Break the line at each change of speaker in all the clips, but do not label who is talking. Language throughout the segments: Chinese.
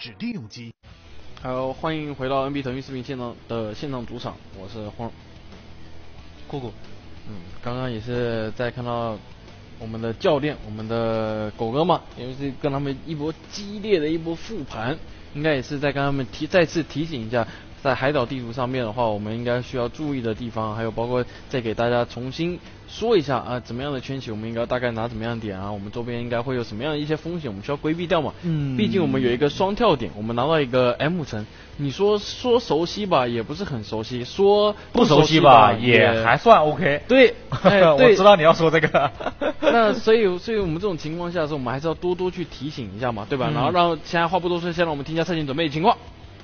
指定用机。
好，欢迎回到 NB 腾讯视频现场主场，我是黄
酷酷。
刚刚也是在看到我们的教练，我们的狗哥嘛，也是跟他们一波激烈的一波复盘，应该也是在跟他们再次提醒一下，在海岛地图上面的话，我们应该需要注意的地方，还有包括再给大家重新说一下啊，怎么样的圈起我们应该大概拿怎么样的点啊，我们周边应该会有什么样的一些风险，我们需要规避掉嘛。毕竟我们有一个双跳点，我们拿到一个 M 层，你说熟悉吧，也不是很熟悉；说
不熟悉吧，也还算 OK。
对，
我知道你要说这个。
那所以我们这种情况下的时候，我们还是要多去提醒一下嘛，对吧？然后现在话不多说，先让我们听一下赛前准备的情况。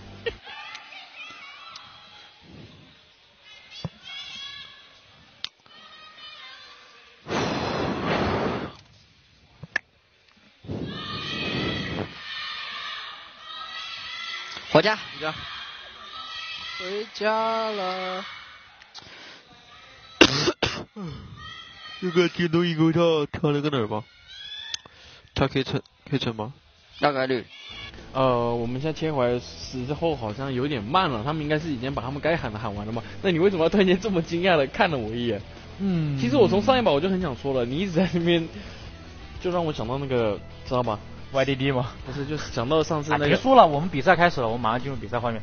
回家，回家了。
这个京东一勾跳了个哪儿吧？他可以成吗？
大概率。
我们现在切回来时候好像有点慢了，他们应该是已经把他们该喊的喊完了嘛？那你为什么要突然间这么惊讶的看了我一眼？其实我从上一把我就很想说了，你一直在那边，就让我想到那个，知道吗
？YDD 吗？
不是，就是想到上次那个。
别说了，我们比赛开始了，我们马上进入比赛画面。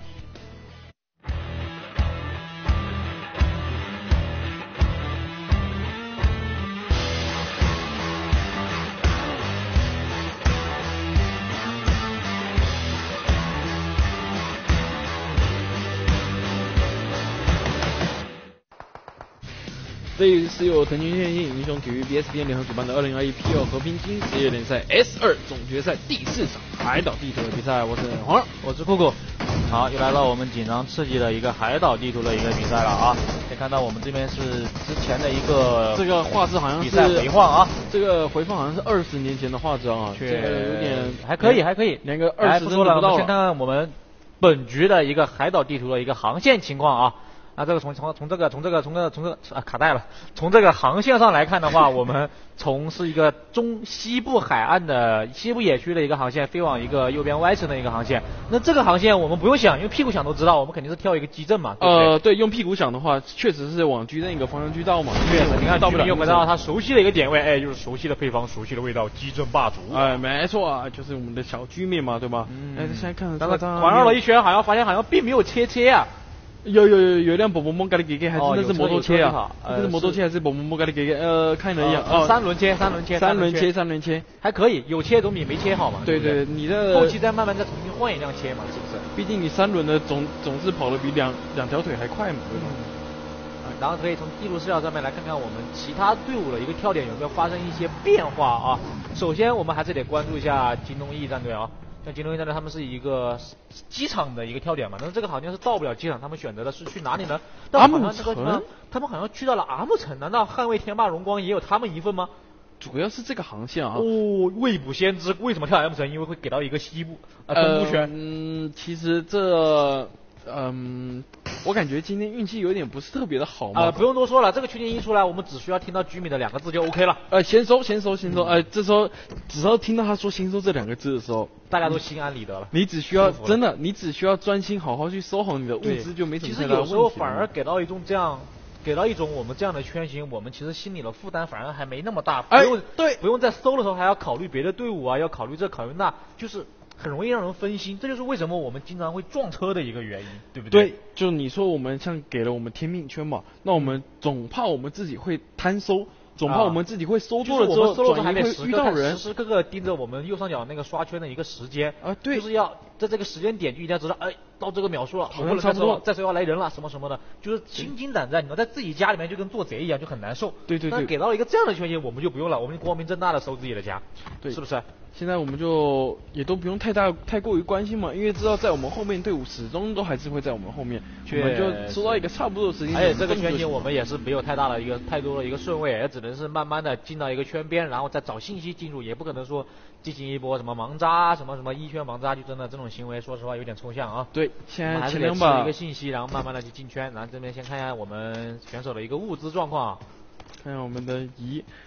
这是由腾讯电信、英雄体育、BSPN 联合主办的2021 PEL 和平精英职业联赛 S2 总决赛第4场海岛地图的比赛。我是黄二，
我是酷酷。好，又来到我们紧张刺激的一个海岛地图的一个比赛了啊！可以看到我们这边是之前的一个
这个画质好像是
比赛回放啊，
这个回放好像是20年前的画质啊，
这
个有点
还可以，
连个20帧都不到了。
我们先看看我们本局的一个海岛地图的一个航线情况啊。这个从这个卡带了。从这个航线上来看的话，我们是一个西部海岸的西部野区的一个航线，飞往一个右边 Y 层的一个航线。那这个航线我们不用想，因为屁股想都知道，我们肯定是跳一个基阵嘛。对不对？
对，用屁股想的话，确实是往矩阵一个方向去倒嘛。
对，你看到不了，又回到他熟悉的一个点位，就是熟悉的配方，熟悉的味道，基阵霸主。
没错啊，就是我们的小居民嘛，对吧？现在看，
但是环绕了一圈，发现好像并没有切啊。
有一辆蹦蹦嘎的给，还真的是摩托车啊！这是摩托车还是蹦蹦嘎的给？看了一样
三轮切，还可以，有切总比没切好嘛。
对，你的
后期再慢慢再重新换一辆切嘛，是不是？
毕竟你3轮的总是跑得比两条腿还快嘛，对吧？
然后可以从地图视角上面来看看我们其他队伍的一个跳点有没有发生一些变化啊。首先我们还是得关注一下京东翼战队啊。像京东翼战队他们是一个机场的一个跳点嘛，但是这个好像是到不了机场，他们选择的是去哪里呢？
阿姆城，
他们好像去到了阿姆城，难道捍卫天霸荣光也有他们一份吗？
主要是这个航线啊。
未卜先知，为什么跳 M 城？因为会给到一个西部东部圈。
其实这我感觉今天运气有点不是特别的好嘛。
不用多说了，这个区间一出来，我们只需要听到居民的2个字就 OK 了。
先收。这时候只要听到他说先收这2个字的时候，
大家都心安理得了。
你只需要真的，你只需要专心好好去收好你的物资，就没什么太大的问题。
其实有时候反而给到一种我们这样的圈型，我们其实心里的负担反而还没那么大。不用在搜的时候还要考虑别的队伍啊，要考虑这考虑那，就是很容易让人分心，这就是为什么我们经常会撞车的一个原因，对不对？
对，就你说我们像给了我们天命圈嘛，那我们总怕我们自己会贪收，总怕我们自己会收多了之后，转移会遇到人，
时时刻刻盯着我们右上角那个刷圈的一个时间
啊，对，
就是要在这个时间点就一定要知道，到这个秒数了，
好像差不多，
再说要来人了，什么什么的，就是心惊胆战。你要在自己家里面就跟做贼一样，就很难受。
对。
但给到了一个这样的圈型，我们就不用了，我们光明正大的收自己的家，
对，
是不是？
现在我们就也都不用太过于关心嘛，因为知道在我们后面队伍始终都还是会在我们后面，我们就收到一个差不多的时间。
而且这个圈型我们也是没有太多的一个顺位，也只能是慢慢的进到一个圈边，然后再找信息进入，也不可能说进行一波什么盲扎什么一圈盲扎，就真的这种行为，说实话有点抽象啊。
对，现在前
2把一个信息，然后慢慢的去进圈，然后这边先看一下我们选手的一个物资状况。
看一下我们的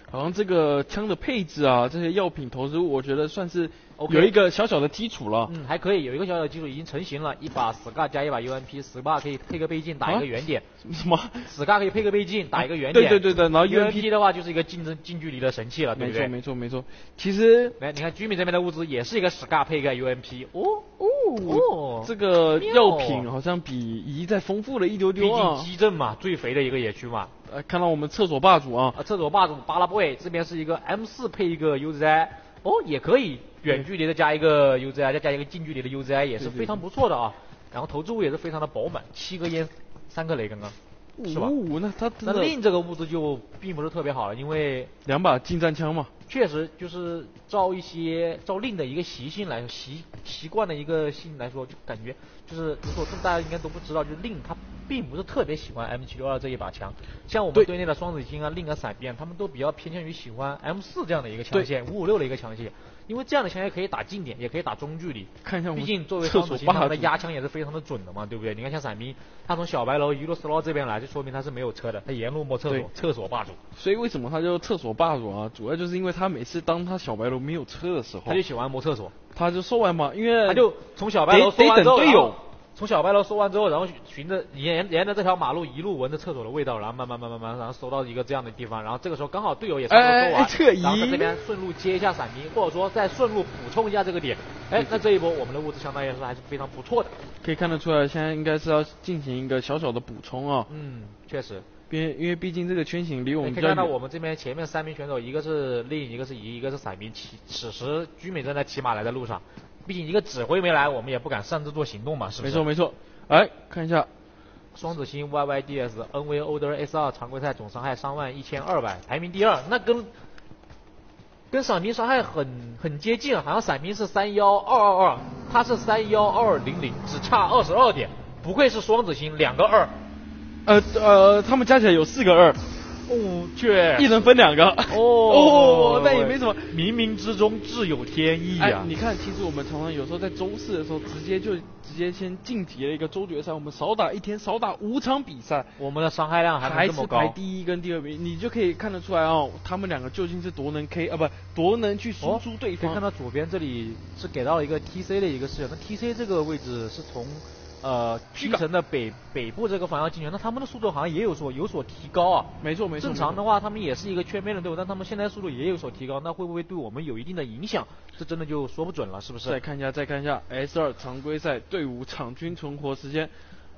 好像这个枪的配置啊，这些药品投资物，我觉得算是有一个小小的基础了。
还可以有一个小小的基础已经成型了，一把 SCAR 加一把 UMP，SCAR 可以配个倍镜打一个圆点。
什么
？SCAR 可以配个倍镜打一个圆点。
对，然后
UMP 的话就是一个近距离的神器了，对不对？
没错。其实，
来，你看居民这边的物资也是一个 SCAR 配一个 UMP。
这个药品好像比乙再丰富了一丢丢啊。
毕竟基镇嘛，最肥的一个野区嘛。
看到我们厕所霸主啊，
厕所霸主巴拉 boy 这边是一个 M4配一个 UZI， 也可以远距离的加一个 UZI， 再加一个近距离的 UZI 也是非常不错的啊。然后投掷物也是非常的饱满，7颗烟，3颗雷，刚刚是吧？那另这个物资就并不是特别好了，因为
2把近战枪嘛。
确实就是照令的一个习性来习惯的一个性来说，就感觉就是如果大家应该都不知道，就是令他并不是特别喜欢 M762这一把枪，像我们队内的双子星啊、令啊、闪边，他们都比较偏向于喜欢 M4这样的一个枪械，556的一个枪械，因为这样的枪械可以打近点，也可以打中距离。
看一下，
毕竟作为双子星，他们的压枪也是非常的准的嘛，对不对？你看像闪兵，他从小白楼一路slow到这边来，就说明他是没有车的，他沿路摸厕所霸主。
所以为什么他叫厕所霸主啊？主要就是因为他每次当他小白楼没有车的时候，
他就喜欢摸厕所，
他就收完嘛，因为
他就从小白楼收完之后，
队友
从小白楼收完之后，然后循着沿着这条马路一路闻着厕所的味道，然后慢慢，然后收到一个这样的地方，然后这个时候刚好队友也差不多收完，然后在这边顺路接一下闪兵，或者说再顺路补充一下这个点，那这一波我们的物资相当于是还是非常不错的。
可以看得出来，现在应该是要进行一个小小的补充啊。
确实。
因为毕竟这个圈型离我们比较远。
可以看到我们这边前面3名选手，一个是令，一个是乙，一个是闪兵，此时居美正在骑马来的路上。毕竟一个指挥没来，我们也不敢擅自做行动嘛，是不是？
没错。来看一下，
双子星 YYDS NV Order S2 常规赛总伤害31200，排名第2，那跟闪兵伤害很接近，好像闪兵是31222，他是31200，只差22点，不愧是双子星，2个2。
他们加起来有4个2。
却
一人分2个。但也没什么，
冥冥之中自有天意啊。
你看，其实我们常常有时候在周4的时候，直接先晋级了一个周决赛，我们少打1天，少打5场比赛，
我们的伤害量还这么高，
还是排第1跟第2名，你就可以看得出来哦，他们2个究竟是多能 K 多能去输出对方。
可以看到左边这里是给到了一个 TC 的一个视角，那 TC 这个位置是从区城的北部这个方向进去，那他们的速度好像也有所提高啊。
没错。
正常的话，他们也是一个圈边的队伍，但他们现在速度也有所提高，那会不会对我们有一定的影响？这真的就说不准了，是不是？
再看一下 S2 常规赛队伍场均存活时间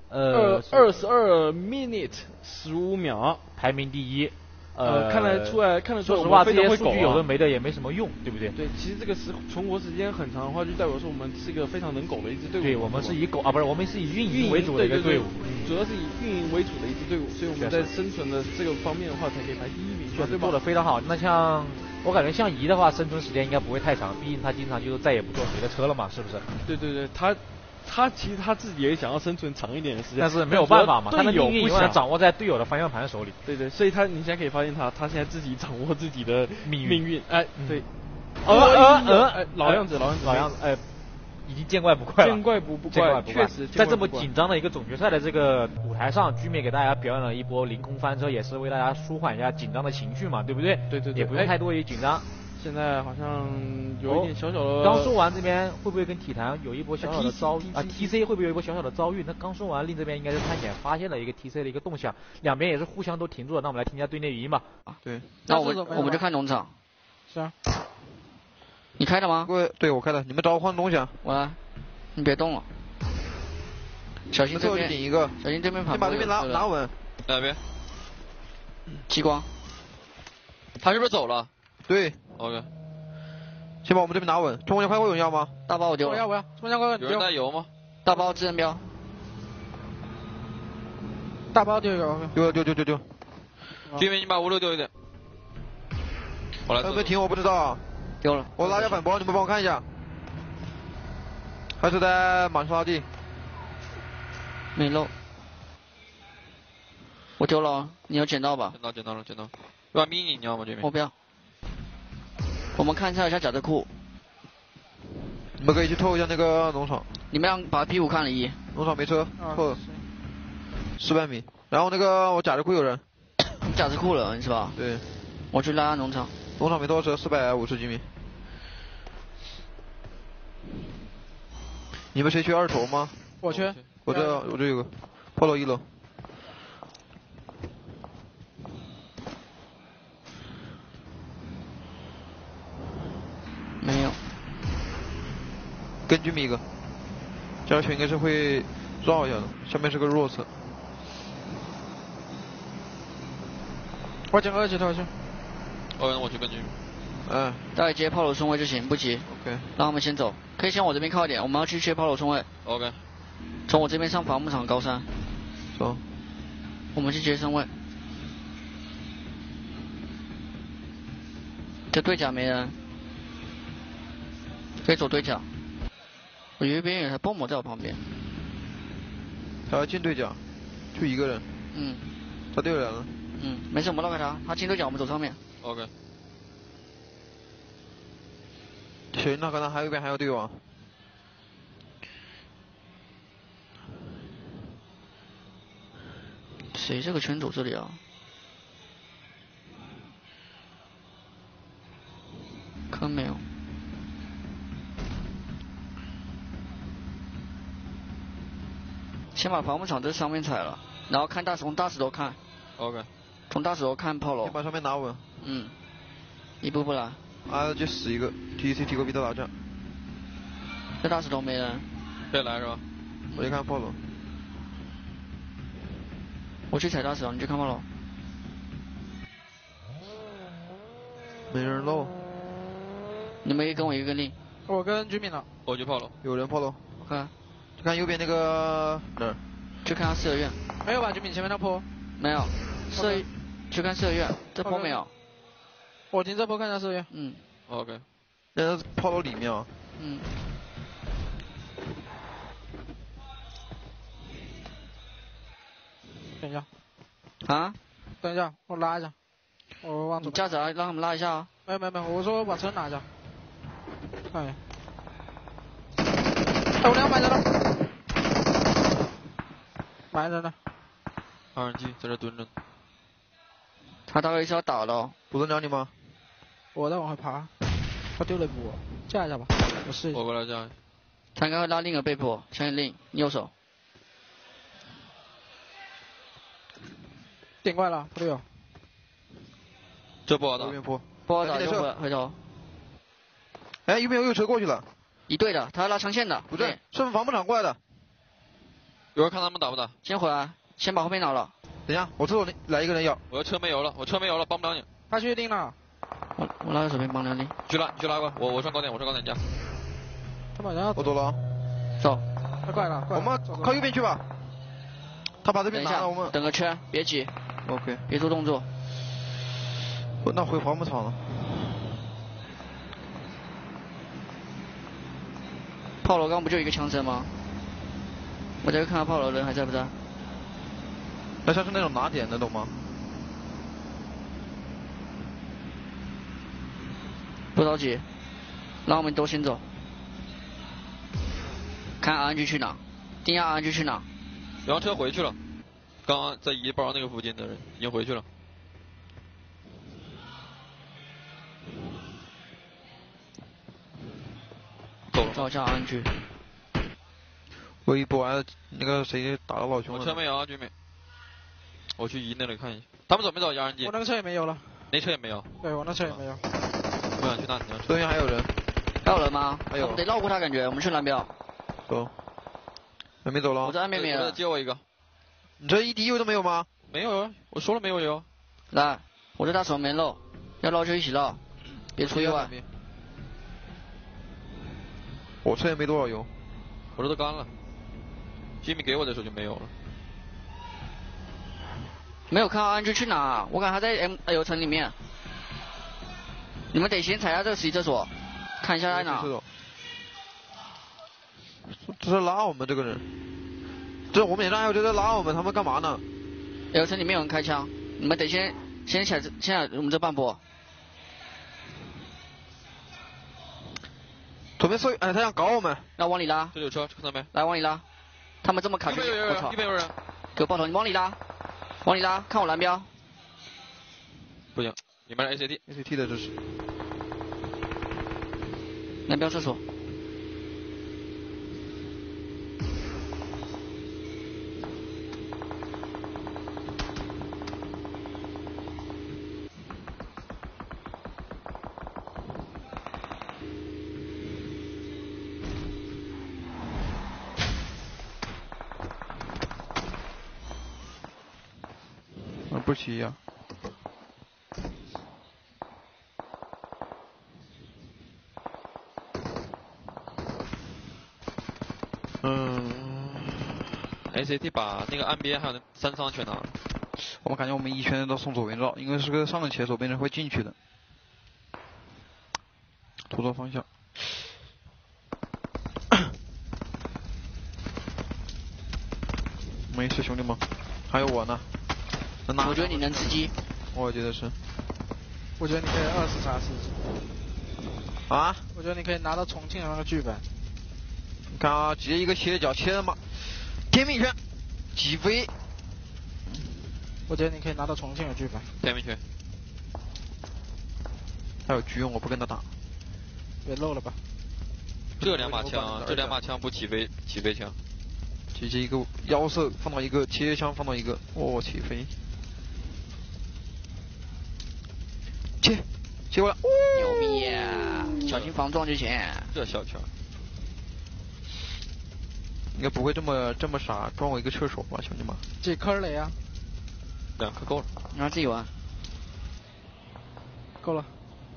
，22 minute 15秒，
排名第1。
看得出来，
说实话，这些数据有的没的也没什么用，对不对？
对，其实这个存活时间很长的话，就代表说我们是一个非常能狗的一支队伍。
对，我们是以狗我们是以运营为主的一个队伍，
主要是以运营为主的一支队伍，所以我们在生存的这个方面的话，才可以排第1名，
确实做得非常好。那像我感觉像乙的话，生存时间应该不会太长，毕竟他经常就是再也不坐谁的车了嘛，是不是？
对，他其实他自己也想要生存长一点的时间，
但是没有办法嘛，他的命运永远掌握在队友的方向盘手里。
对，所以你现在可以发现他现在自己掌握自己的命运。对。老样子，
已经见怪不怪了。
见怪不怪，确实。
在这么紧张的一个总决赛的这个舞台上，居美给大家表演了一波凌空翻车，也是为大家舒缓一下紧张的情绪嘛，对不对？
对，
也不用太多于紧张。
现在好像有一点小小的。
刚说完这边会不会跟体坛有一波小小的遭遇？TC 会不会有一波小小的遭遇？那刚说完，令这边应该是探险发现了一个 TC 的一个动向，两边也是互相都停住了。那我们来听一下队内语音吧。
对，那我们就看农场。
是啊。
你开的吗？
对，我开的。你们找我换东西啊。
我来。你别动了。小心这边。
顶一个。
小心这边跑。
先把这边拿稳。
哪边？
激光。
他是不是走了？
对。
OK。
先把我们这边拿稳。冲锋枪快会有人要吗？
大包我丢了。
我要。冲锋枪快。
有人带油吗？
大包自认标。
大包丢油。
丢。
居民，你把56丢一点。我来。
有没有停？我不知道啊。
丢了。
我拉下反包，你们帮我看一下。还是在满沙地。
没漏。我丢了，你有捡到吧？
捡到了。要把mini你要吗？这边。
我不要。我们看一下甲子库。
你们可以去偷一下那个农场。
你们让把 P5看了1。
农场没车，后1000米。然后那个我甲子库有人。
你甲子库了是吧？
对。
我去拉农场。
农场没多少车，450几米。你们谁去二头吗？
我去。
我这有个，炮楼1楼。
没有。
跟居民一个，这条群应该是会绕一下的，下面是个弱侧。
我捡2级头去。
我去跟居民。
嗯。
大概接炮楼顺位就行，不急。
OK。
让他们先走，可以向我这边靠一点，我们要去接炮楼顺位。
OK。
从我这边上伐木场高山。
走。
我们去接身位。这对甲没人。可以走对甲。我右边有台蹦蹦在我旁边。
他要进对甲，就一个人。
嗯。
他队友来了。
嗯，没事，我们绕开他，他进对甲，我们走上面。
OK。
行，那刚才还有一边还有队友啊。
谁这个圈走这里啊？坑没有。先把伐木场这上面踩了，然后看从大石头看。
OK。
从大石头看炮楼。
先把上面拿稳。
嗯。一步步来。
就死一个 ，TC 提过逼他打架。
这大石头没人。
可以来是吧？
我去看炮楼。
我去踩大石头，你去看炮楼。
没人漏。
你们一跟我一个令。
我跟居民了。
我去炮楼。
有人炮楼。
我看。
就看右边那个哪儿？
去看他四合院。
没有吧？居民前面那坡。
没有。去看四合院，这坡没有。
我停这坡看一下四合院。
嗯。
OK。
那是炮楼里面啊。
嗯。
等一下。
啊？
等一下，我拉一下。我往左。
你驾驶啊，让他们拉一下啊。
没有，我说把车拿一下。看一下。我200人了。埋人了。
RNG 在这蹲着。
他大概是要打了。
补得了你吗？
我在往回爬。他丢了一波，架一下吧。我试一下。
我过来架。
他应该会拉令和被迫，相信令，右手。
顶过来了，队友。
这不好打。
右边坡。
不好打，就回头。
哎，右边又有车过去了。
一队的，他要拉长线的。
不对，是伐木场过来的。
一会儿看他们打不打。
先回来，先把后面拿了。
等一下，我这手来一个人要。
我的车没油了，帮不了你。
他确定了。
我拉个手边帮两力。
去拉过来，我上高点架。
他马上要。
我走了啊。
走。
他过来了。
我们靠右边去吧。他把这边拿了，我们。
等个圈，别急。
OK。
别做动作。
那回伐木场了。
炮楼刚不就一个枪声吗？我再看看炮楼人还在不在。
那像是那种拿点的，懂吗？
不着急，让我们都先走。看RNG去哪，定下RNG去哪。
然后车回去了，刚刚在1包那个附近的人已经回去了。走了。
找一下RNG。
我一波完那个谁打了老兄了。
我车没有啊，居民。我去1那里看一下，他们走没走RNG？
我那个车也没有了。
那车也没有。
对，我那车也没有。
我想去那里。
这边还有人。
还有人吗？
还有。
得绕过他，感觉我们去蓝标。
走。还没走了。
我在岸边没了。
接我一个。
你这一滴油都没有吗？
没有啊，我说了没有油。
来，我这大手没漏，要绕就一起绕，别出意外。
我车也没多少油，
我这都干了。吉米给我的时候就没有了。
没有看到RNG去哪？我感觉他在油层里面。你们得先踩下这个洗厕所，看一下在哪。
这是拉我们这个人，这我们脸上还有这在拉我们，他们干嘛呢？
油层里面有人开枪，你们得先踩我们这半波。
左边射，哎，他想搞我们。
那往里拉。
这有车，看到没？
来往里拉，他们这么卡住，我操！
一边有人，
给我爆头，你往里拉，往里拉，看我蓝标。
不行， 里面的
ACT 的这是。
南标厕所。
不齐呀。
ACT 把那个岸边还有山上全拿了。
我感觉我们一群人都送左边绕，因为是个上切，左边人会进去的。突错方向。没事，兄弟们，还有我呢。
我觉得你能吃鸡。
我也觉得是。
我觉得你可以20杀4。
啊？
我觉得你可以拿到重庆的那个剧本。
你看啊，直接一个切角切的嘛，天命拳，起飞。
我觉得你可以拿到重庆的剧本。
天命拳。
还有狙，我不跟他打。
别漏了吧。
这两把枪不起飞枪。
直接一个腰射放到一个，切枪放到一个，起飞。切过来。
牛逼呀！小心防撞就行。
这小枪。
应该不会这么傻，撞我一个车手吧，兄弟们。
几颗雷啊
？2颗够了。
你让自己玩。
够了。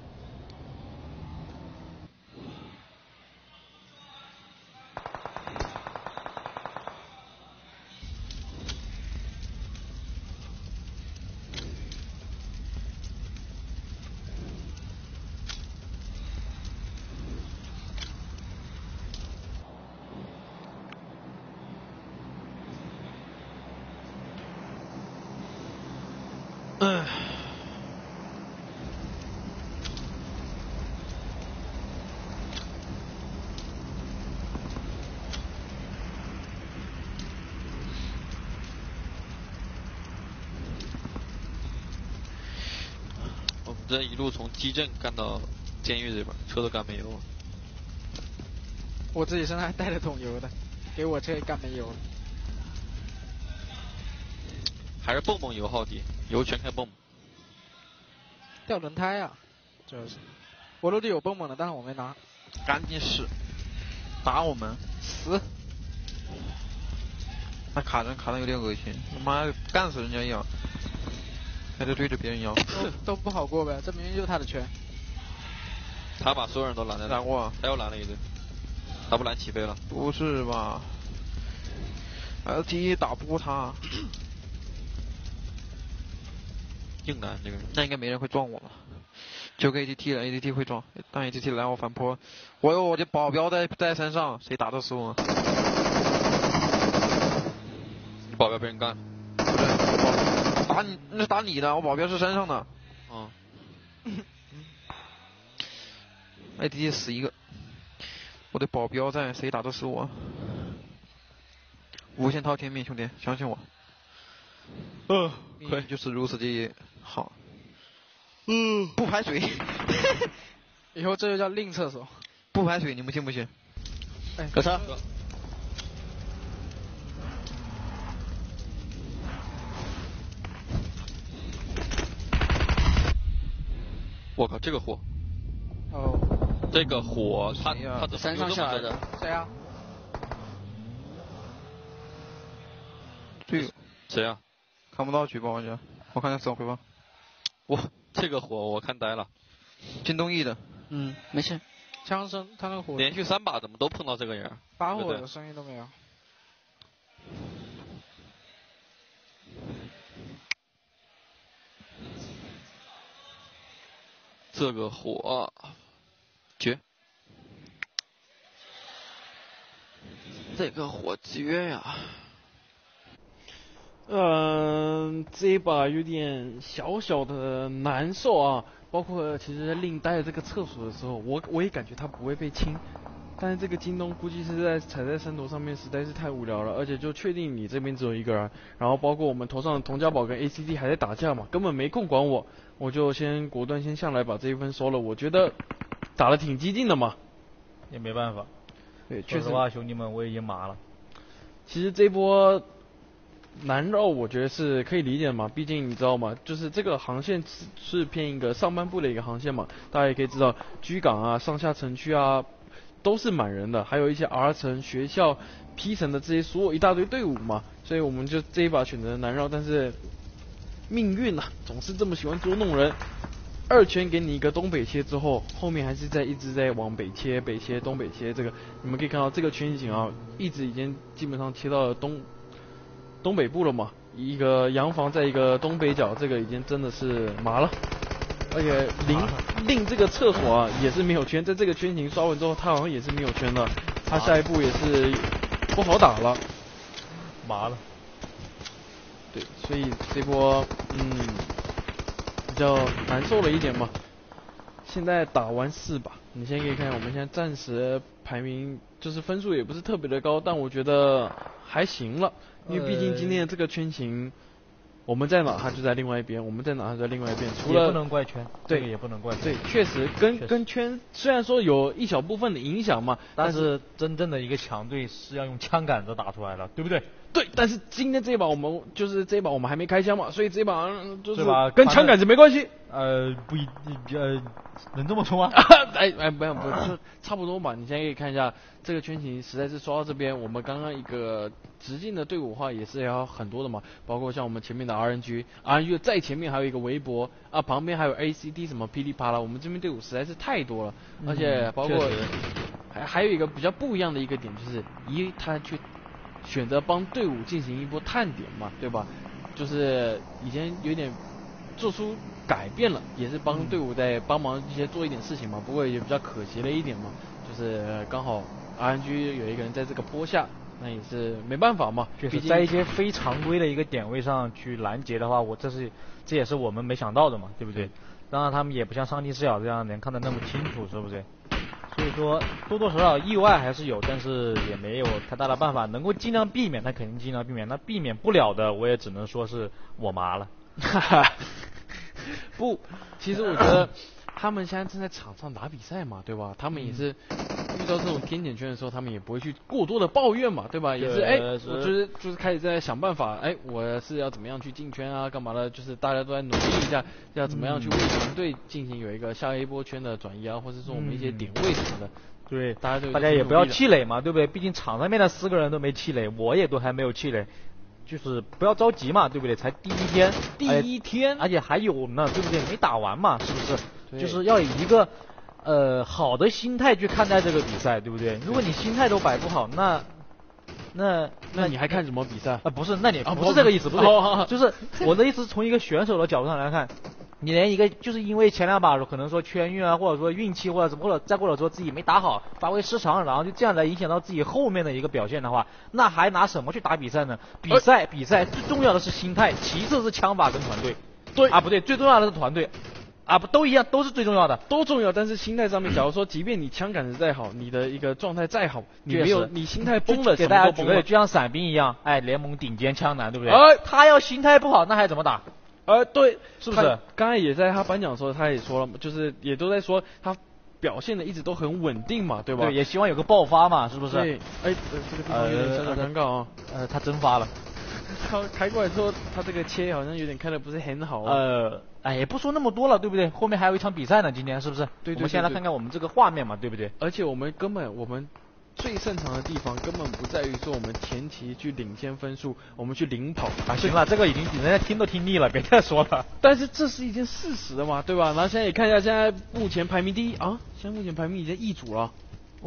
这一路从基镇干到监狱这边，车都干没油了。
我自己身上还带了桶油的，给我车也干没油了。
还是蹦蹦油耗低，油全开蹦蹦。
掉轮胎啊，主要是。我陆地有蹦蹦的，但是我没拿。
赶紧死！打我们！死！那卡人卡的有点恶心，他妈干死人家一样。还得对着别人摇，
都不好过呗，这明明就是他的圈。
他把所有人都拦在那。
拦过，
他又拦了一队，他不拦起飞了？
不是吧？LT 打不过他，
硬拦这个人。
那应该没人会撞我了，就给 ATT 了 ，ATT 会撞，但 ATT 来我反坡，我有我的保镖在山上，谁打得死我？
你保镖被人干。
打你，那是打你的，我保镖是山上的。
哦。
ATT 死一个，我的保镖在，谁打得死我？无限套天命，兄弟，相信我。可以，就是如此的好。不排水。
以后这就叫另厕所。
不排水，你们信不信？
哎，
搁车。
我靠，这个火！
哦，
这个火，他
山上下来的。
谁啊？
对。
谁啊？
看不到举报玩家，我看看死亡回放。
哇，这个火我看呆了。
京东翼的。
没事。
枪声，他那个火。
连续3把怎么都碰到这个人？
把火的声音都没有。
这个火绝，这个火绝呀！
这一把有点小小的难受啊。包括其实令待这个厕所的时候，我也感觉他不会被清， 但是这个京东估计是在踩在山头上面实在是太无聊了，而且就确定你这边只有一个人，然后包括我们头上的童家宝跟 ACD 还在打架嘛，根本没空管我，我就先果断先下来把这一分收了。我觉得打得挺激进的嘛，
也没办法。
对，确实。
说实话，兄弟们，我已经麻了。
其实这波难绕我觉得是可以理解的嘛，毕竟你知道吗，就是这个航线是偏一个上半部的一个航线嘛，大家也可以知道居港啊、上下城区啊都是满人的，还有一些 R 城、学校、P 城的这些所有一大堆队伍嘛，所以我们就这一把选择难绕，但是命运啊总是这么喜欢捉弄人。二圈给你一个东北切之后，后面还是一直在往北切、北切、东北切，这个你们可以看到这个圈形啊，一直已经基本上切到了东北部了嘛，一个洋房在一个东北角，这个已经真的是麻了。而且令这个厕所啊也是没有圈，在这个圈形刷完之后，他好像也是没有圈了，他下一步也是不好打了，
麻了。
对，所以这波比较难受了一点嘛。现在打完4把，你先可以看我们现在暂时排名就是分数也不是特别的高，但我觉得还行了，因为毕竟今天的这个圈形，我们在哪它就在另外一边，我们在哪它就在另外一边，除了
也不能怪圈，
对，
这个也不能怪圈，
对，确实跟圈虽然说有一小部分的影响嘛，
但是真正的一个强队是要用枪杆子打出来的，对不对？
对，但是今天这一把我们就是这一把我们还没开枪嘛，所以这一把就是
跟
枪杆子没关系。
不一能这么说吗？
不就差不多吧。你现在可以看一下这个圈形，实在是刷到这边，我们刚刚一个直进的队伍的话也是要很多的嘛，包括像我们前面的 RNG 在前面还有一个微博啊，旁边还有 ACD 什么噼里啪啦，我们这边队伍实在是太多了，而且包括还有一个比较不一样的一个点就是他去选择帮队伍进行一波探点嘛，对吧？就是已经有点做出改变了，也是帮队伍在帮忙做一点事情嘛。不过也比较可惜了一点嘛，就是刚好 RNG 有一个人在这个坡下，那也是没办法嘛。
就是在一些非常规的一个点位上去拦截的话，这也是我们没想到的嘛，对不对？当然他们也不像上帝视角这样能看得那么清楚，是不是？所以说多多少少意外还是有，但是也没有太大的办法，能够尽量避免，那肯定尽量避免。那避免不了的，我也只能说是我麻了。
不，其实我觉得他们现在正在场上打比赛嘛，对吧？他们也是遇到这种天险圈的时候，他们也不会去过多的抱怨嘛，对吧？也是我就是开始在想办法，我是要怎么样去进圈啊，干嘛的？就是大家都在努力一下，要怎么样去为团队进行有一个下一波圈的转移啊，或者说我们一些点位什么的。
对，
大
家也不要气馁嘛，对不对？毕竟场上面的4个人都没气馁，我也都还没有气馁。就是不要着急嘛，对不对？才第一天，而且还有呢，对不对？没打完嘛，是不是？就是要以一个好的心态去看待这个比赛，对不对？如果你心态都摆不好，那
你还看什么比赛？
不是，那你不是这个意思，不是，就是我的意思，从一个选手的角度上来看。你连一个就是因为前2把可能说圈运啊，或者说运气，或者再或者说自己没打好，发挥失常，然后就这样来影响到自己后面的一个表现的话，那还拿什么去打比赛呢？比赛最重要的是心态，其次是枪法跟团队。对啊，不对，最重要的是团队。不都一样，都是最重要的，
都重要。但是心态上面，假如说，即便你枪杆子再好，你的一个状态再好，你心态崩了，
给大家举个例，就像伞兵一样，联盟顶尖枪男，对不对？他要心态不好，那还怎么打？
对，
是不是？
刚才也在他颁奖的时候，他也说了嘛，就是也都在说他表现的一直都很稳定嘛，对吧？
对，也希望有个爆发嘛，是不是？
对，这个地方有点小尴尬啊。
他真发了。
他开过来之后，他这个切好像有点开的不是很好。
也不说那么多了，对不对？后面还有一场比赛呢，今天是不是？
对。
我们先来看看我们这个画面嘛，对不对？
而且我们最擅长的地方根本不在于说我们前期去领先分数，我们去领跑。
行了，这个已经人家听都听腻了，别再说了。
但是这是一件事实的嘛，对吧？然后现在也看一下，现在目前排名第1啊，现在目前排名已经易主了。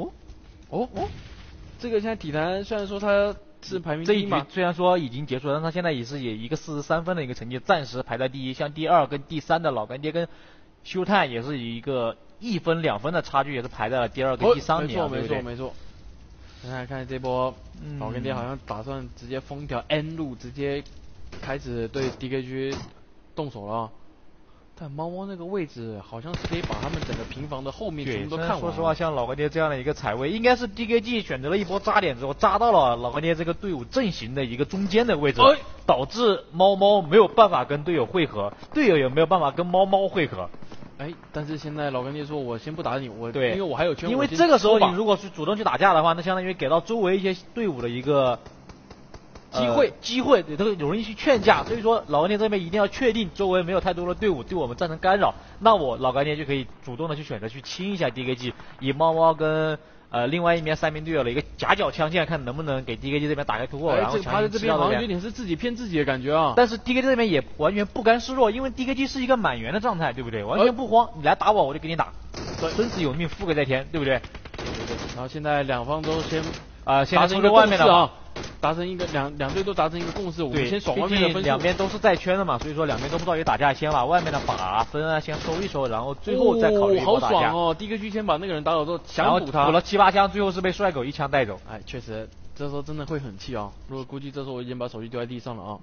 这个现在体坛虽然说他是排名第1嘛，
这一局虽然说已经结束了，但他现在也是以一个43分的一个成绩暂时排在第1，像第2跟第3的老干爹跟休探也是以一个1分2分的差距，也是排在了第2跟第3名。
没错。大家看这波，老干爹好像打算直接封条 N 路，直接开始对 DKG 动手了。 但猫猫那个位置好像是可以把他们整个平房的后面全部都看完。
说实话，像老干爹这样的一个踩位，应该是 DKG 选择了一波扎点之后，扎到了老干爹这个队伍阵型的一个中间的位置，导致猫猫没有办法跟队友汇合，队友也没有办法跟猫猫汇合。
但是现在老干爹说，我先不打你，因为我还有圈。
因为这个时候你如果是主动去打架的话，那相当于给到周围一些队伍的一个机会，对，这个容易去劝架。所以说老干爹这边一定要确定周围没有太多的队伍对我们造成干扰，那我老干爹就可以主动的去选择去清一下 DKG， 以猫猫跟另外一面3名队友的一个夹角枪线，看能不能给 DKG 这边打开突破，然后
他在这边好像有点是自己骗自己的感觉啊。
但是 DKG 这边也完全不甘示弱，因为 DKG 是一个满员的状态，对不对？完全不慌，你来打我就给你打，生死有命，富贵在天，对不对？
对。然后现在两方都先
现在抽外面的
啊，达成一个两队都达成一个共识，我们先爽外面的分数。
两边都是在圈的嘛，所以说两边都不着急打架，先把外面的把分啊先收一收，然后最后再考虑
好爽哦！第一个狙先把那个人打倒之后，想补他，
补了7、8枪，最后是被帅狗一枪带走。
确实，这时候真的会很气啊！如果估计这时候我已经把手机丢在地上了啊。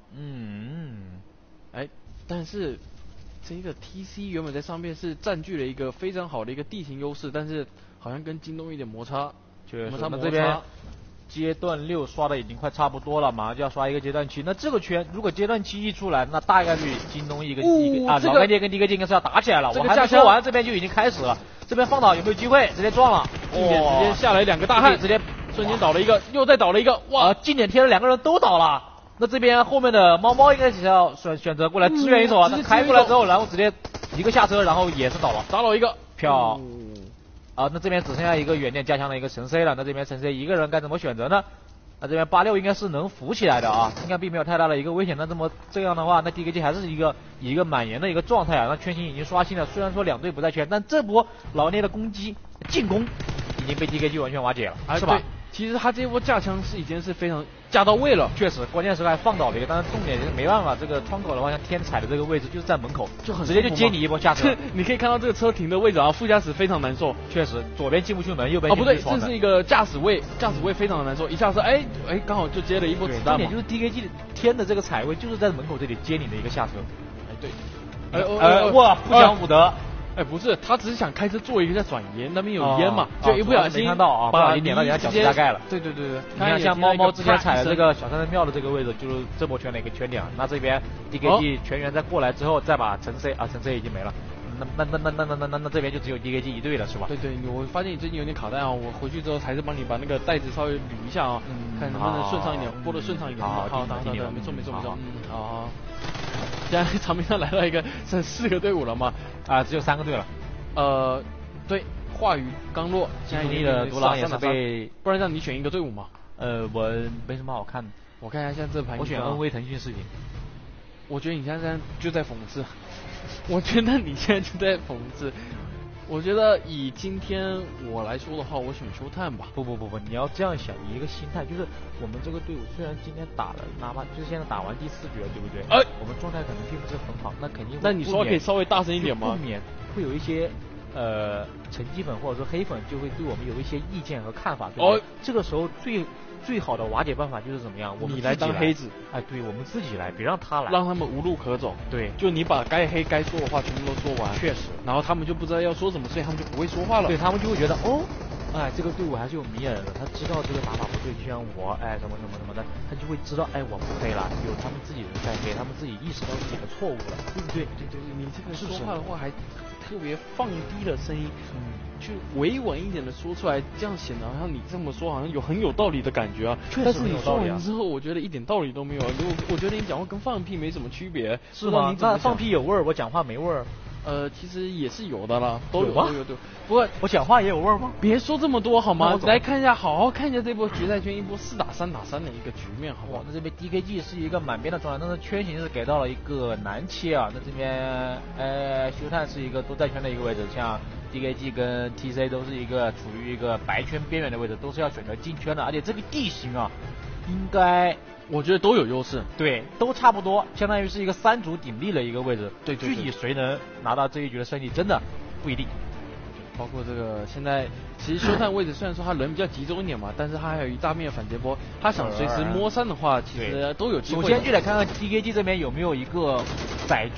但是这个 TC 原本在上面是占据了一个非常好的一个地形优势，但是好像跟京东有点摩擦。
那这边阶段6刷的已经快差不多了，马上就要刷一个阶段7。那这个圈如果阶段7一出来，那大概率京东一个老干爹跟 DKG 应该是要打起来了。我还没说完，这边就已经开始了。这边放倒有没有机会？直接撞了，
直接下来2个大汉，直接瞬间倒了一个，又再倒了一个，哇！
近点贴了2个人都倒了。那这边后面的猫猫应该是要选择过来支援一手啊。那开过来之后，然后直接一个下车，然后也是倒了，
打倒一个，
漂。那这边只剩下一个远点加强的一个神 C 了，那这边神 C 一个人该怎么选择呢？那这边86应该是能扶起来的啊，应该并没有太大的一个危险。那这样的话，那 DKG 还是以一个满员的一个状态啊，那圈型已经刷新了。虽然说两队不在圈，但这波老聂的进攻已经被 DKG 完全瓦解了，是吧？
其实他这波架枪已经是非常架到位了，
确实，关键时候还放倒了一个，但是重点就是没办法，这个窗口的话，像天踩的这个位置就是在门口，
就很
直接就接你一波下车。
你可以看到这个车停的位置啊，副驾驶非常难受，
确实，左边进不去门，右边进不去窗。
这是一个驾驶位非常的难受，一下车刚好就接了一波子弹嘛。
重点就是 DKG 天的这个踩位就是在门口这里接你的一个下车。
对，
哇，不讲武德。
不是，他只是想开车做一个再转烟，那边有烟嘛，就一不小心
没看到啊，把你点到人家脚趾大概了。
对。
你看像猫猫之前踩的这个小山神庙的这个位置，就是这波圈的一个圈点。那这边 DKG 全员再过来之后，再把陈 C 已经没了。那这边就只有 DKG 一队了，是吧？
对，我发现你最近有点卡带啊，我回去之后还是帮你把那个带子稍微捋一下啊，看能不能顺畅一点，播的顺畅一点。好，没错。好。现在场面上来了一个剩4个队伍了嘛？
只有3个队了。
对，话语刚落，
现在的独狼也是被，
不然让你选一个队伍嘛？
我没什么好看的。
我看一下现在这盘，
我选 NV 腾讯视频。
我觉得你现在就在讽刺。我觉得你现在就在讽刺。我觉得以今天我来说的话，我选休探吧。
不，你要这样想，一个心态就是我们这个队伍虽然今天打了，哪怕就是现在打完第4局了，对不对？我们状态可能并不是很好，那肯定。
那你说可以稍微大声一点吗？
不免会有一些成绩粉或者说黑粉就会对我们有一些意见和看法，对不对？这个时候最好的瓦解办法就是怎么样？
你来当黑子，
对，我们自己来，别让他来，
让他们无路可走。
对，
就你把该黑该说的话全部都说完，
确实，
然后他们就不知道要说什么，所以他们就不会说话了。
对，他们就会觉得这个队伍还是有迷人的，他知道这个打法不对，就像我，什么的，他就会知道，我不黑了，有他们自己人在黑，他们自己意识到自己的错误了，对不对？
对，你这个说话的话还特别放低了声音，去委婉一点的说出来，这样显得好像你这么说好像很有道理的感觉啊。
确实有道理啊。但是你说完
之后，我觉得一点道理都没有。我觉得你讲话跟放屁没什么区别，
是吗？那放屁有味儿，我讲话没味儿。
其实也是有的啦，都有。
不过我讲话也有味儿吗？
别说这么多好吗？来看一下，好好看一下这波决赛圈一波4打3的一个局面，好不好？
那这边 DKG 是一个满编的状态，但是圈型是给到了一个难切啊。那这边休探是一个都在圈的一个位置，像 DKG 跟 TC 都是一个处于一个白圈边缘的位置，都是要选择进圈的，而且这个地形啊，应该。
我觉得都有优势，
对，都差不多，相当于是一个3组鼎立的一个位置。
对，
具体谁能拿到这一局的胜利，真的不一定。
包括这个现在，其实休探位置虽然说他人比较集中一点嘛，但是他还有一大面反截波，他想随时摸山的话，其实都有机会。
首先就得看看 DKG 这边有没有一个载具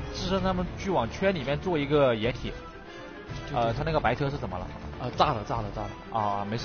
支撑他们去往圈里面做一个掩体。他那个白车是怎么了？
炸了。
啊，没事。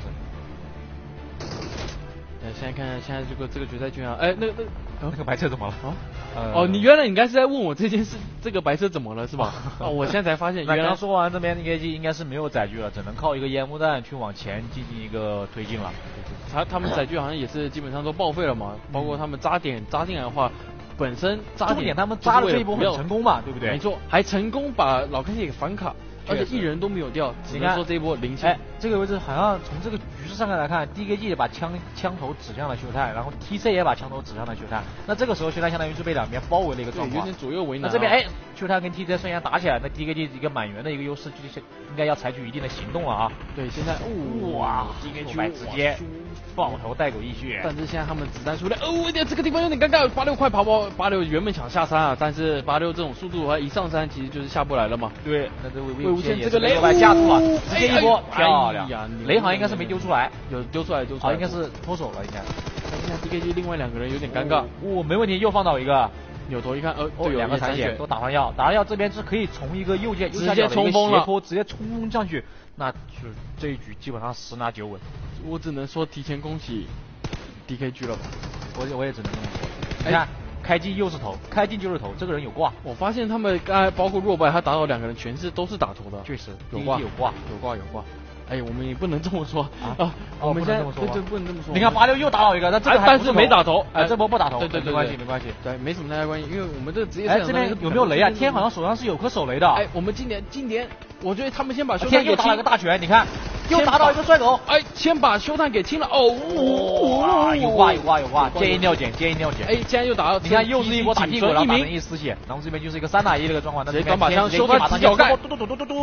现在看现在这个决赛圈啊，
那个白车怎么了？
你原来你应该是在问我这件事，这个白车怎么了是吧？我现在才发现，原来
刚说完这边 DKG 应该是没有载具了，只能靠一个烟幕弹去往前进行一个推进了。
他们载具好像也是基本上都报废了嘛，包括他们扎点扎进来的话，本身扎点
他们扎的这一波很成功嘛，对不对？
没错，还成功把老 K 给反卡。而且一人都没有掉，只能说这一波0枪。
这个位置好像从这个局势上来看 ，DKG 把枪头指向了修太，然后 TC 也把枪头指向了修太。那这个时候修太相当于是被两边包围的一个状况，
有点左右为难。
那这边修太跟 TC 虽然打起来，那 DKG 一个满员的一个优势，就是应该要采取一定的行动了啊。
对，现在
哇 ，DKG 直接爆头带狗一血。
但是现在他们子弹数量，这个地方有点尴尬。86快跑，86原本想下山啊，但是86这种速度的话，一上山其实就是下不来了嘛。
对，那这
魏无羡这个雷
架住了，直接一波漂亮。雷好像应该是没丢出来，
有丢出来，
应该是脱手了，应该。
现在 DKG 另外2个人有点尴尬。
没问题，又放倒一个。
扭头一看，
对，2个残血都打上药，这边是可以从一个右下角的一个斜坡直接冲锋上去，那就是这一局基本上10拿9稳。
我只能说提前恭喜 DKG 了吧，
我也只能这么说。你看。开进又是头，开进就是头，这个人有挂。
我发现他们刚才包括弱败，他打倒2个人全都是打头的，
确实
有挂。我们也不能这么说啊，我们现在对不能这么说。
你看86又打倒一个，
但是没打头，
这波不打头，
对，
没关系，
对，没什么太大关系，因为我们这个职业赛
这边有没有雷啊？天好像手上是有颗手雷的。
我们今年，我觉得他们先把修
探给打了个大拳，你看。又打倒一个帅狗，
先把修探给清了，
有挂，接应尿检，
竟然又打到，
你看又是一波打屁股，然后打成一丝血，然后这边就是一个3打1的一个状况，
直接短把枪，修探脚盖，
嘟，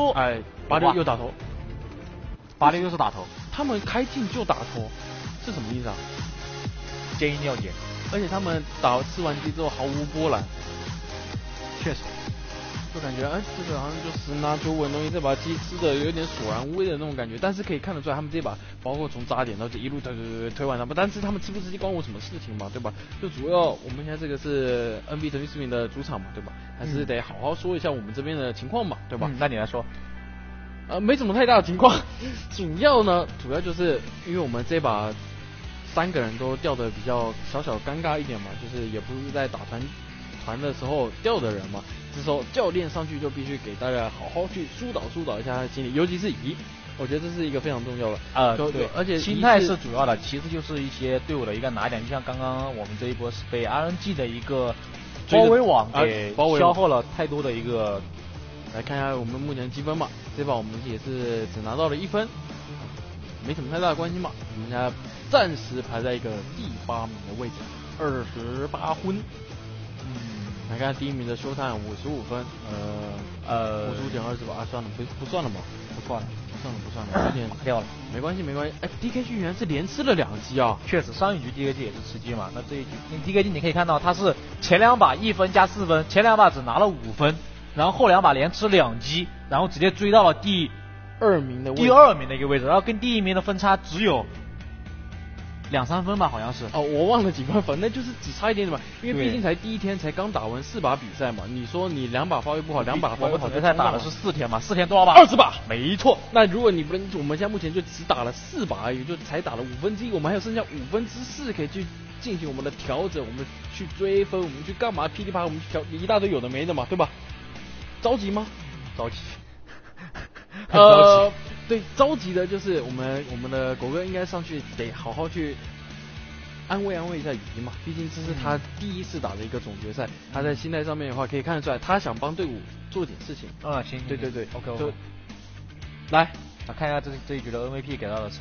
86又打头
，86又是打头，
他们开进就打头，是什么意思啊？
接应尿检，
而且他们吃完机之后毫无波澜，
确实。
就感觉这个好像就10拿9稳东西，这把鸡吃的有点索然无味的那种感觉，但是可以看得出来，他们这把包括从扎点到这一路推完他们，但是他们吃不吃鸡关我什么事情嘛，对吧？就主要我们现在这个是 NB 腾讯视频的主场嘛，对吧？还是得好好说一下我们这边的情况嘛，对吧？
那你来说。
没什么太大的情况，主要就是因为我们这把3个人都掉的比较小尴尬一点嘛，就是也不是在打团的时候掉的人嘛。这时候教练上去就必须给大家好好去疏导一下他的心理，尤其是我觉得这是一个非常重要的
对，而且心态是主要的，其次就是一些队伍的一个拿点，就像刚刚我们这一波是被 RNG 的一个包围网给消耗了太多的一个。
来看一下我们目前积分嘛，这把我们也是只拿到了1分，没什么太大的关系嘛，我们家暂时排在一个第8名的位置，28分。来看第1名的修探55分，55.20吧，算了，不算了吧，
不算了，
有点
打掉了，
没关系。DKG 原来是连吃了2击啊，
确实，上一局 DKG 也是吃鸡嘛，那这一局 DKG 你可以看到他是前2把1分加4分，前2把只拿了5分，然后后2把连吃2击，然后直接追到了第
2名的
一个位置，然后跟第1名的分差只有2-3分吧，好像是。
我忘了几分，反正就是只差一点点吧。因为毕竟才第1天，才刚打完4把比赛嘛。你说你2把发挥不好，2把发挥好，
比赛打的是4天嘛？4天多少把
？20把，
没错。
那如果你不能，我们现在目前就只打了4把而已，就才打了1/5，我们还有剩下4/5可以去进行我们的调整，我们去追分，我们去干嘛？噼里啪啦，我们去调一大堆有的没的嘛，对吧？着急吗？
着急。
对，着急的就是我们的狗哥应该上去得好好去安慰一下乙嘛，毕竟这是他第1次打的一个总决赛，他在心态上面的话可以看得出来，他想帮队伍做点事情。
行，
对
，OK，
来，
看一下这一局的 MVP 给到的是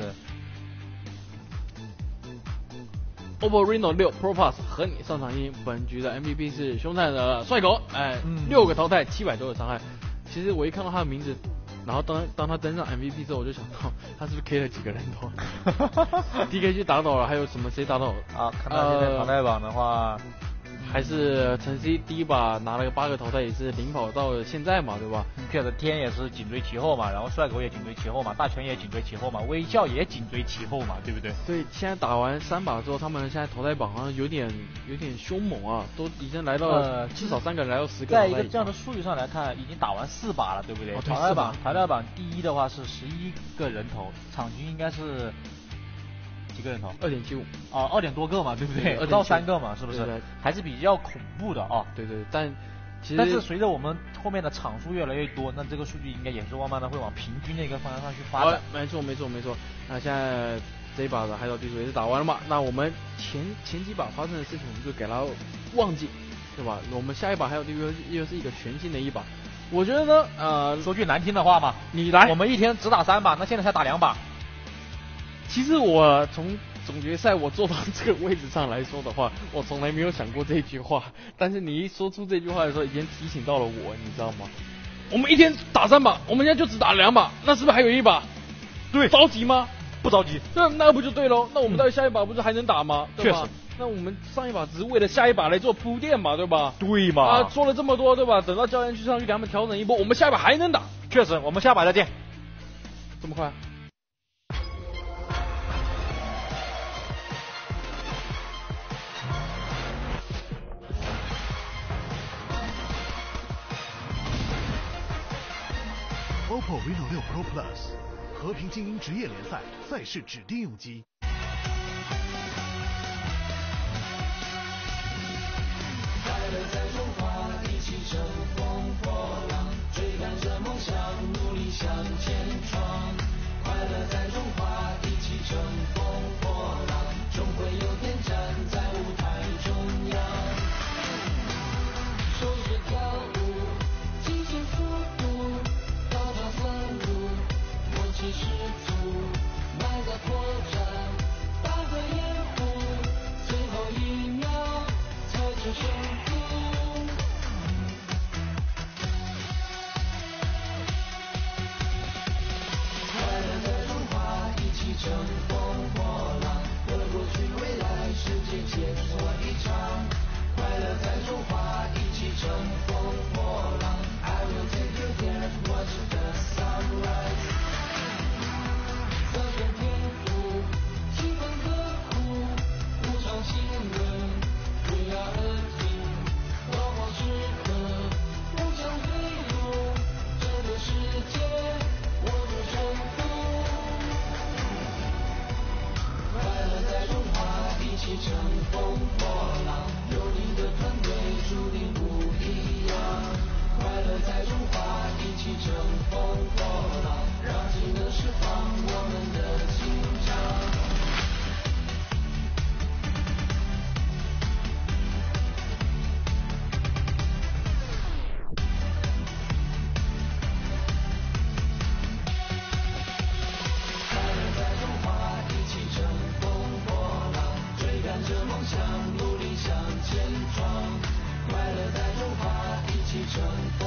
OPPO Reno 6 Pro Plus 和你上场赢，本局的 MVP 是凶悍的帅狗，6个淘汰700多的伤害。其实我一看到他的名字，然后当他登上 MVP 之后，我就想到他是不是 K 了几个人头？DKG 打倒了，还有什么谁打倒了？
看到现在淘汰榜的话，
还是晨曦第一把拿了个8个淘汰，也是领跑到现在嘛，对吧？
确实天也是紧追其后嘛，然后帅狗也紧追其后嘛，大全也紧追其后嘛，微笑也紧追其后嘛，对不对？
对，现在打完3把之后，他们现在淘汰榜好像有点凶猛啊，都已经来到至少3个人来到10个。
在一个这样的数据上来看，已经打完4把了，对不对？
哦、对
淘汰榜第一的话是11个人头，场均应该是几个人头
？2.75
啊，2点多个嘛，对不对？不到3个嘛，是不是？
对，
还是比较恐怖的啊。
对，但
是随着我们后面的场数越来越多，那这个数据应该也是慢慢的会往平均的一个方向上去发展。
没错。那现在这一把的海岛地图也是打完了嘛？那我们前几把发生的事情，我们就给它忘记，对吧？我们下一把海岛地图又是一个全新的一把。我觉得呢，
说句难听的话嘛，
你来，
我们一天只打3把，那现在才打2把。
其实我从总决赛我坐到这个位置上来说的话，我从来没有想过这句话。但是你一说出这句话的时候，已经提醒到了我，你知道吗？我们一天打3把，我们现在就只打2把，那是不是还有1把？
对，
着急吗？
不着急。
那不就对喽？那我们到下一把不是还能打吗？对吧？
确实。
那我们上一把只是为了下一把来做铺垫嘛，对吧？
对嘛。
说了这么多，对吧？等到教练去上去给他们调整一波，我们下一把还能打。
确实，我们下把再见。
这么快？
OPPO Reno6 Pro Plus 和平精英职业联赛赛事指定用机。
快乐在中华，一起乘风破浪，追赶着梦想，努力向前闯。快乐在中华，一起乘风破浪，终会有天站在舞台中央。手指跳舞，激情速度。默契十足，迈在破绽，打个掩护，最后1秒才出胜负。快乐在中华，一起乘风破浪，和过去未来世界切磋一场。快乐在中华，一起乘风破浪。I will take you there, watch the sunrise。色变天赋，气氛刻苦，无常新闻，We are a team。高光时刻，互相推入，这个世界握住胜负。快乐在中华，一起乘风破浪，有你的团队注定不一样。快乐在中华，一起乘风破浪，让技能释放我们的紧张。快乐在中华，一起乘风破浪，追赶着梦想，努力向前闯。快乐在中华，一起乘风